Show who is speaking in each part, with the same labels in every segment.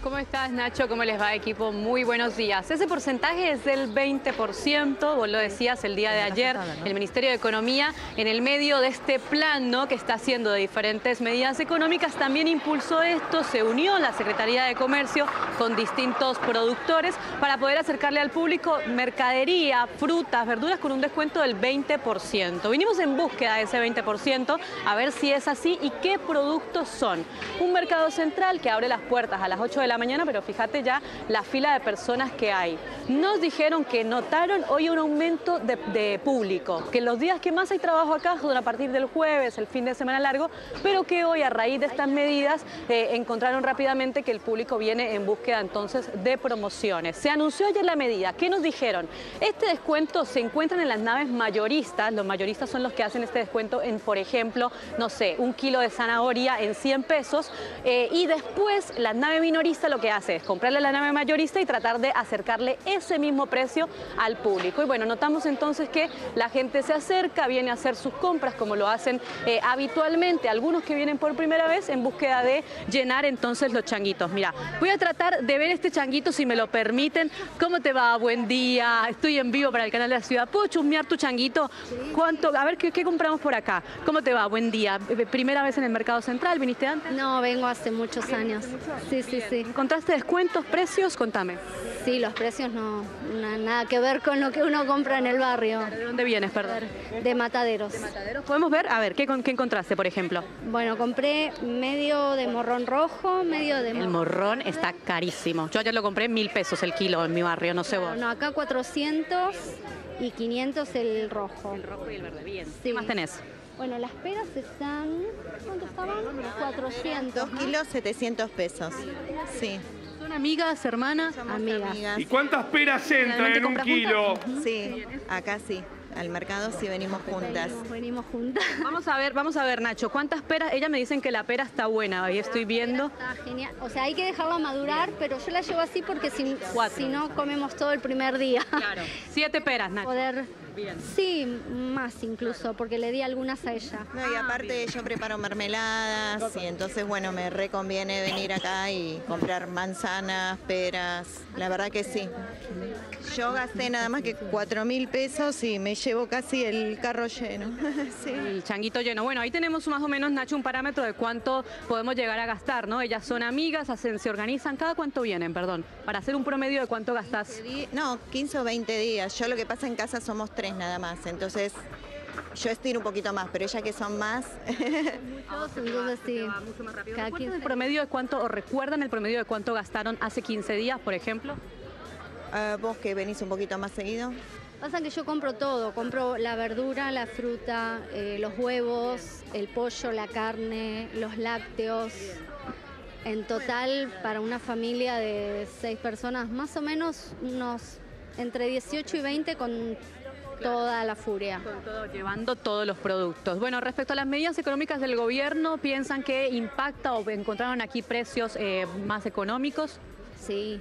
Speaker 1: ¿Cómo estás, Nacho? ¿Cómo les va, equipo? Muy buenos días. Ese porcentaje es del 20%, vos lo decías el día de ayer, el Ministerio de Economía, en el medio de este plan, ¿no?, que está haciendo de diferentes medidas económicas, también impulsó esto, se unió la Secretaría de Comercio con distintos productores para poder acercarle al público mercadería, frutas, verduras con un descuento del 20%. Vinimos en búsqueda de ese 20%, a ver si es así y qué productos son. Un mercado central que abre las puertas a las 8 de la mañana, pero fíjate ya la fila de personas que hay. Nos dijeron que notaron hoy un aumento de público, que los días que más hay trabajo acá son a partir del jueves, el fin de semana largo, pero que hoy a raíz de estas medidas encontraron rápidamente que el público viene en búsqueda entonces de promociones. Se anunció ayer la medida. ¿Qué nos dijeron? Este descuento se encuentra en las naves mayoristas. Los mayoristas son los que hacen este descuento en, por ejemplo, no sé, 1 kilo de zanahoria en 100 pesos y después la nave minorista lo que hace es comprarle a la nave mayorista y tratar de acercarle ese mismo precio al público. Y bueno, notamos entonces que la gente se acerca, viene a hacer sus compras como lo hacen habitualmente, algunos que vienen por primera vez en búsqueda de llenar entonces los changuitos. Mira, voy a tratar de ver este changuito si me lo permiten. ¿Cómo te va? Buen día, estoy en vivo para el canal de la ciudad. ¿Puedo chusmear tu changuito? ¿Cuánto? A ver, ¿qué compramos por acá? ¿Cómo te va? Buen día. ¿Primera vez en el Mercado Central? ¿Viniste antes?
Speaker 2: No, vengo hace muchos años. Sí.
Speaker 1: ¿Encontraste descuentos, precios? Contame.
Speaker 2: Sí, los precios no, nada que ver con lo que uno compra en el barrio.
Speaker 1: ¿De dónde vienes, perdón?
Speaker 2: De Mataderos.
Speaker 1: ¿De Mataderos? ¿Podemos ver? A ver, ¿qué encontraste, por ejemplo?
Speaker 2: Bueno, compré medio de morrón rojo, medio de...
Speaker 1: El morrón está carísimo. Yo ayer lo compré 1000 pesos el kilo en mi barrio, no sé vos.
Speaker 2: No, acá 400 y 500 el rojo.
Speaker 1: El rojo y el verde, bien.
Speaker 2: Sí.
Speaker 1: ¿Qué más tenés?
Speaker 2: Bueno, las peras están... ¿Cuánto estaban? 400.
Speaker 3: 2 kilos, 700 pesos. Sí.
Speaker 1: ¿Son amigas, hermanas?
Speaker 3: Somos
Speaker 2: Amigas.
Speaker 4: ¿Y cuántas peras entran en un
Speaker 1: compras
Speaker 4: kilo?
Speaker 3: Sí, acá sí. Al mercado sí venimos juntas.
Speaker 2: Venimos juntas.
Speaker 1: Vamos a ver, Nacho, ¿cuántas peras? Ellas me dicen que la pera está buena, ahí estoy viendo.
Speaker 2: Está genial. O sea, hay que dejarla madurar, pero yo la llevo así porque si no comemos todo el primer día.
Speaker 1: Claro, 7 peras, Nacho.
Speaker 2: Poder...
Speaker 1: Bien.
Speaker 2: Sí, más incluso, porque le di algunas a ella.
Speaker 3: No, y aparte yo preparo mermeladas y entonces, bueno, me reconviene venir acá y comprar manzanas, peras. La verdad que sí. Yo gasté nada más que 4.000 pesos y me llevo casi el carro lleno. Sí.
Speaker 1: El changuito lleno. Bueno, ahí tenemos más o menos, Nacho, un parámetro de cuánto podemos llegar a gastar, ¿no? Ellas son amigas, se organizan. ¿Cada cuánto vienen, perdón? Para hacer un promedio de cuánto gastás.
Speaker 3: No, 15 o 20 días. Yo lo que pasa en casa somos 3 nada más, entonces yo estiro un poquito más, pero ellas que son más...
Speaker 2: Entonces sí. Cada
Speaker 1: ¿Recuerdan el
Speaker 2: 15.
Speaker 1: promedio de cuánto, o recuerdan el promedio de cuánto gastaron hace 15 días, por ejemplo?
Speaker 3: Vos que venís un poquito más seguido.
Speaker 2: Pasa que yo compro todo, compro la verdura, la fruta, los huevos, el pollo, la carne, los lácteos. En total, para una familia de 6 personas, más o menos unos entre 18 y 20 con toda la furia.
Speaker 1: Con todo, llevando todos los productos. Bueno, respecto a las medidas económicas del gobierno, ¿piensan que impacta o encontraron aquí precios más económicos?
Speaker 2: Sí,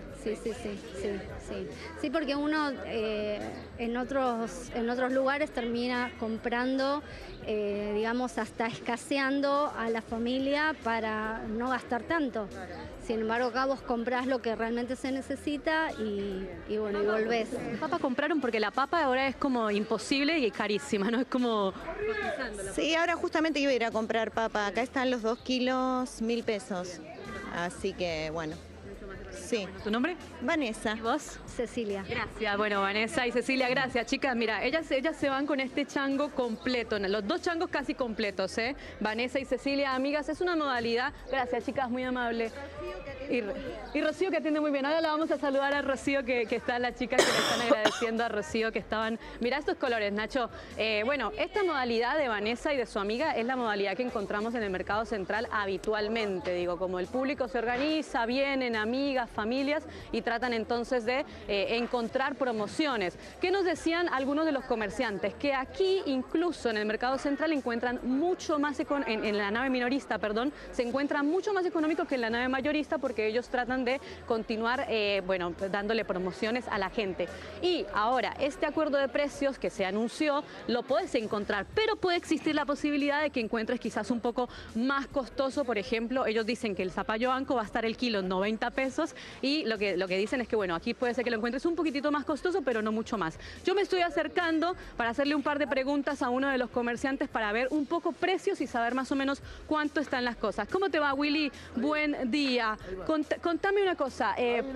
Speaker 2: porque uno en otros lugares termina comprando, digamos, hasta escaseando a la familia para no gastar tanto. Sin embargo, acá vos comprás lo que realmente se necesita y bueno, y volvés.
Speaker 1: ¿Papa compraron? Porque la papa ahora es como imposible y carísima, ¿no? Es como...
Speaker 3: Sí, ahora justamente iba a ir a comprar papa. Acá están los 2 kilos, 1.000 pesos. Así que, bueno. Sí.
Speaker 1: ¿Tu nombre?
Speaker 3: Vanessa.
Speaker 1: ¿Y vos?
Speaker 2: Cecilia.
Speaker 1: Gracias. Bueno, Vanessa y Cecilia, gracias. Chicas, mira, ellas se van con este chango completo, los 2 changos casi completos, ¿eh? Vanessa y Cecilia, amigas, es una modalidad. Gracias, chicas, muy amable. Y Rocío, que atiende muy bien. Ahora la vamos a saludar a Rocío, que están las chicas que le están agradeciendo a Rocío, que estaban... Mira estos colores, Nacho. Bueno, esta modalidad de Vanessa y de su amiga es la modalidad que encontramos en el Mercado Central habitualmente, digo, como el público se organiza, vienen amigas, familias y tratan entonces de encontrar promociones. ¿Qué nos decían algunos de los comerciantes? Que aquí, incluso en el Mercado Central, encuentran mucho más, en la nave minorista, perdón, se encuentra mucho más económico que en la nave mayorista porque porque ellos tratan de continuar, bueno, dándole promociones a la gente. Y ahora, este acuerdo de precios que se anunció, lo puedes encontrar, pero puede existir la posibilidad de que encuentres quizás un poco más costoso. Por ejemplo, ellos dicen que el zapallo anco va a estar el kilo en 90 pesos y lo que dicen es que, bueno, aquí puede ser que lo encuentres un poquitito más costoso, pero no mucho más. Yo me estoy acercando para hacerle un par de preguntas a uno de los comerciantes para ver un poco precios y saber más o menos cuánto están las cosas. ¿Cómo te va, Willy? Buen día. Contame una cosa.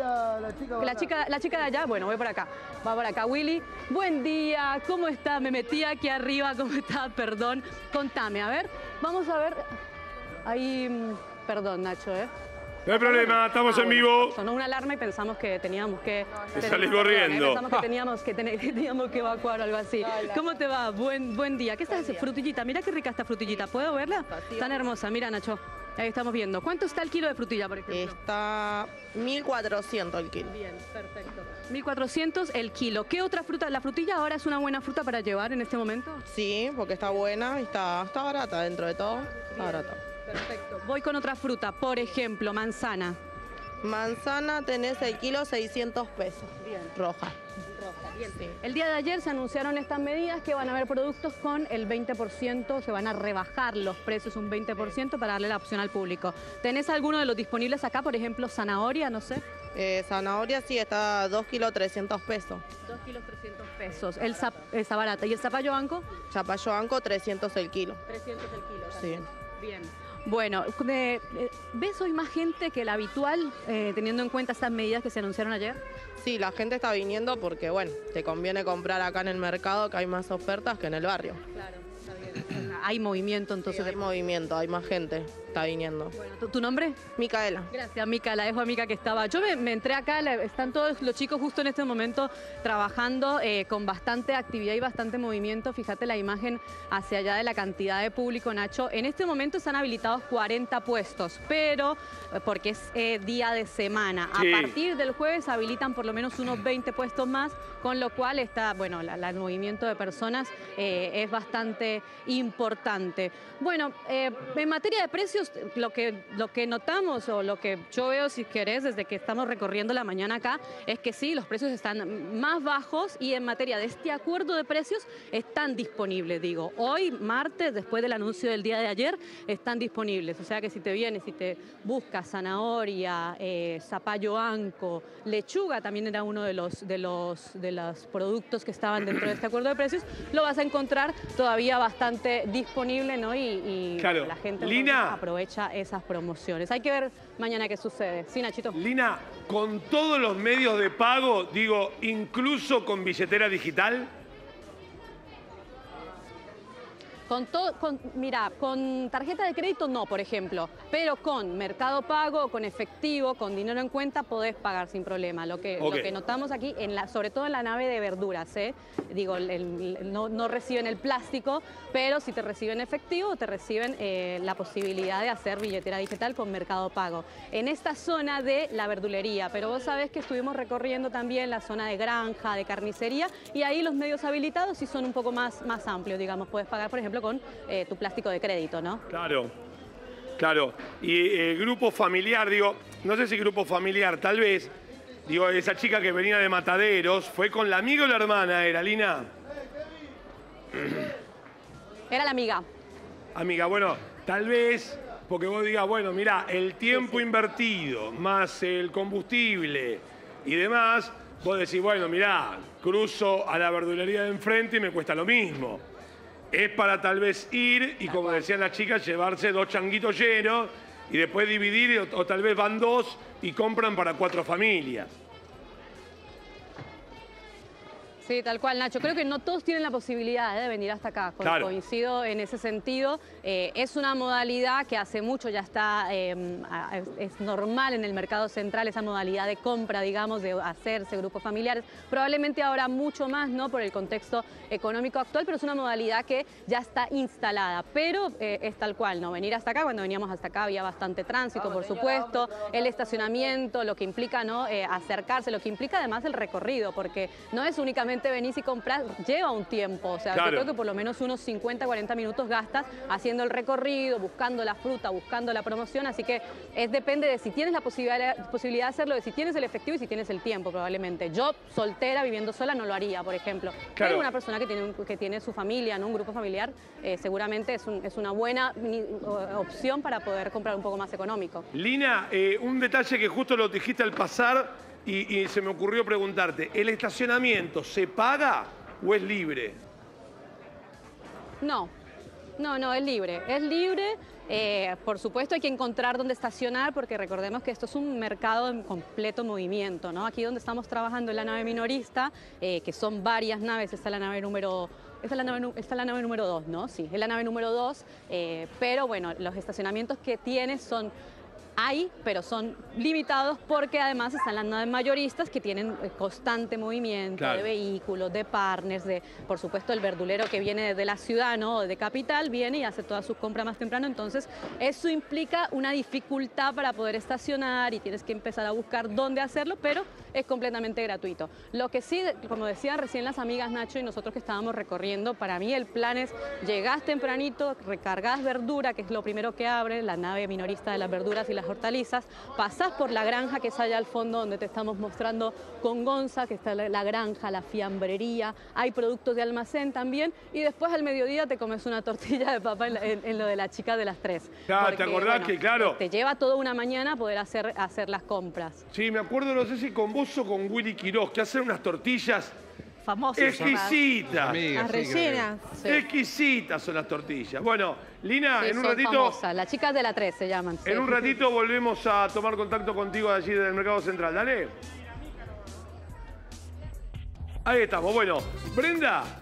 Speaker 1: La chica de allá, bueno, voy por acá. Va por acá, Willy. Buen día. ¿Cómo está? Me metí aquí arriba. ¿Cómo está? Perdón. Contame, a ver. Vamos a ver. Ahí, perdón, Nacho,
Speaker 4: No hay problema, estamos en vivo.
Speaker 1: Sonó una alarma y pensamos que teníamos que...
Speaker 4: Salís corriendo.
Speaker 1: Pensamos que teníamos que evacuar o algo así. ¿Cómo te va? Buen día. ¿Qué estás haciendo? Frutillita. Mira qué rica esta frutillita. ¿Puedo verla? Tan hermosa. Mira, Nacho. Ahí estamos viendo. ¿Cuánto está el kilo de frutilla, por ejemplo?
Speaker 5: Está 1.400 el kilo.
Speaker 1: Bien, perfecto. 1.400 el kilo. ¿Qué otra fruta? ¿La frutilla ahora es una buena fruta para llevar en este momento?
Speaker 5: Sí, porque está buena y está barata dentro de todo. Está barata.
Speaker 1: Perfecto. Voy con otra fruta. Por ejemplo, manzana.
Speaker 5: Manzana tenés el kilo 600 pesos.
Speaker 1: Bien.
Speaker 5: Roja.
Speaker 1: Bien.
Speaker 5: Sí.
Speaker 1: El día de ayer se anunciaron estas medidas que van a haber productos con el 20%, se van a rebajar los precios un 20% para darle la opción al público. ¿Tenés alguno de los disponibles acá? Por ejemplo, zanahoria, no sé.
Speaker 5: Zanahoria sí, está 2 kilos 300 pesos.
Speaker 1: 2 kilos 300 pesos. Está barata. ¿Y el zapallo anco?
Speaker 5: Zapallo anco 300 el kilo.
Speaker 1: 300 el kilo.
Speaker 5: Sí.
Speaker 1: Bien. Bueno, ¿ves hoy más gente que la habitual, teniendo en cuenta estas medidas que se anunciaron ayer?
Speaker 5: Sí, la gente está viniendo porque, bueno, te conviene comprar acá en el mercado que hay más ofertas que en el barrio.
Speaker 1: Claro, está bien. Hay movimiento, entonces.
Speaker 5: Sí, hay movimiento, hay más gente, está viniendo.
Speaker 1: Bueno, ¿tu nombre?
Speaker 5: Micaela.
Speaker 1: Gracias, Mica. La dejo a Mica que estaba. Yo me entré acá, están todos los chicos justo en este momento trabajando con bastante actividad y bastante movimiento. Fíjate la imagen hacia allá de la cantidad de público, Nacho. En este momento están habilitados 40 puestos, pero porque es día de semana.
Speaker 4: Sí.
Speaker 1: A partir del jueves habilitan por lo menos unos 20 puestos más, con lo cual está, bueno, el movimiento de personas es bastante importante. Bueno, en materia de precios, lo que notamos o lo que yo veo, si querés, desde que estamos recorriendo la mañana acá, es que sí, los precios están más bajos y en materia de este acuerdo de precios están disponibles, digo. Hoy, martes, después del anuncio del día de ayer, están disponibles. O sea que si te vienes, si te buscas zanahoria, zapallo anco, lechuga, también era uno de los productos que estaban dentro de este acuerdo de precios, lo vas a encontrar todavía bastante disponible, ¿no? Y
Speaker 4: claro.
Speaker 1: La gente
Speaker 4: Lina,
Speaker 1: aprovecha esas promociones. Hay que ver mañana qué sucede. Sí, Nachito.
Speaker 4: Lina, con todos los medios de pago, digo, incluso con billetera digital.
Speaker 1: Mira, con tarjeta de crédito no, por ejemplo, pero con Mercado Pago, con efectivo, con dinero en cuenta, podés pagar sin problema. Lo que notamos aquí, sobre todo en la nave de verduras, digo, no reciben el plástico, pero si te reciben efectivo, te reciben la posibilidad de hacer billetera digital con Mercado Pago. En esta zona de la verdulería, pero vos sabés que estuvimos recorriendo también la zona de granja, de carnicería, y ahí los medios habilitados sí son un poco más amplios, digamos, puedes pagar, por ejemplo, con tu plástico de crédito, ¿no?
Speaker 4: Claro, claro. Y el grupo familiar, digo, no sé si grupo familiar, tal vez, digo, esa chica que venía de Mataderos, ¿fue con la amiga o la hermana, era, Lina?
Speaker 1: Era la amiga.
Speaker 4: Amiga, bueno, tal vez, porque vos digas, bueno, mirá, el tiempo invertido, más el combustible y demás, vos decís, bueno, mirá, cruzo a la verdulería de enfrente y me cuesta lo mismo. Es para tal vez ir y, como decían las chicas, llevarse 2 changuitos llenos y después dividir, o tal vez van 2 y compran para 4 familias.
Speaker 1: Sí, tal cual, Nacho. Creo que no todos tienen la posibilidad de venir hasta acá.
Speaker 4: Claro.
Speaker 1: Coincido en ese sentido. Es una modalidad que hace mucho ya está, es normal en el mercado central, esa modalidad de compra, digamos, de hacerse grupos familiares. Probablemente ahora mucho más, ¿no? Por el contexto económico actual, pero es una modalidad que ya está instalada. Pero es tal cual, ¿no? Venir hasta acá, cuando veníamos hasta acá había bastante tránsito, por supuesto, el estacionamiento, lo que implica, ¿no? Acercarse, lo que implica además el recorrido, porque no es únicamente solamente venís y compras, lleva un tiempo. O sea,
Speaker 4: Claro.
Speaker 1: yo creo que por lo menos unos 50, 40 minutos gastas haciendo el recorrido, buscando la fruta, buscando la promoción. Así que depende de si tienes la posibilidad de hacerlo, de si tienes el efectivo y si tienes el tiempo, probablemente. Yo, soltera, viviendo sola, no lo haría, por ejemplo.
Speaker 4: Claro.
Speaker 1: Pero una persona que tiene su familia, ¿no? Un grupo familiar, seguramente es una buena opción para poder comprar un poco más económico.
Speaker 4: Lina, un detalle que justo lo dijiste al pasar y se me ocurrió preguntarte. ¿El estacionamiento se paga o es libre?
Speaker 1: No, es libre. Es libre. Por supuesto hay que encontrar dónde estacionar porque recordemos que esto es un mercado en completo movimiento, ¿no? Aquí donde estamos trabajando en la nave minorista, que son varias naves, está la nave número 2, ¿no? Sí, es la nave número 2, pero bueno, los estacionamientos que tiene pero son limitados porque además están las naves mayoristas que tienen constante movimiento,
Speaker 4: claro,
Speaker 1: de vehículos, de partners, por supuesto el verdulero que viene desde la ciudad, ¿no? De capital, viene y hace todas sus compras más temprano, entonces eso implica una dificultad para poder estacionar y tienes que empezar a buscar dónde hacerlo, pero es completamente gratuito. Lo que sí, como decían recién las amigas Nacho y nosotros que estábamos recorriendo, para mí el plan es, llegás tempranito, recargás verdura, que es lo primero que abre, la nave minorista de las verduras y las hortalizas, pasás por la granja que es allá al fondo donde te estamos mostrando con Gonza, que está la granja, la fiambrería, hay productos de almacén también, y después al mediodía te comes una tortilla de papa en lo de la chica de las 3.
Speaker 4: Claro,
Speaker 1: Porque,
Speaker 4: ¿te acordás
Speaker 1: bueno,
Speaker 4: que, claro,
Speaker 1: te lleva toda una mañana poder hacer las compras.
Speaker 4: Sí, me acuerdo, no sé si con vos o con Willy Quirós, que hacen unas tortillas
Speaker 6: Famosos.
Speaker 4: exquisitas.
Speaker 7: Amigas,
Speaker 6: Las
Speaker 7: sí, creo que-
Speaker 6: rellenas.
Speaker 1: Sí.
Speaker 4: Exquisitas son las tortillas. Bueno, Lina,
Speaker 1: Sí,
Speaker 4: en un
Speaker 1: son
Speaker 4: ratito...
Speaker 1: famosas. Las chicas de la 3 se llaman. Sí.
Speaker 4: En un ratito volvemos a tomar contacto contigo allí del Mercado Central. Dale. Ahí estamos. Bueno, Brenda,